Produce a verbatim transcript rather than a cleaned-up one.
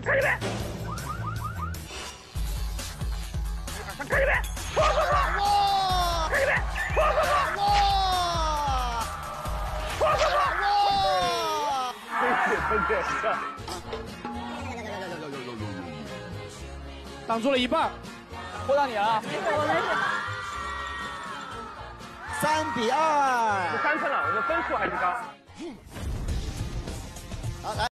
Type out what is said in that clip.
看这边，看这边，哇哇哇！哇！看这边，哇哇哇！哇！哇哇哇！哇！对对对。挡住了一半，拖到你了。 三比二。 三分了，我们分数还是高。 好，来。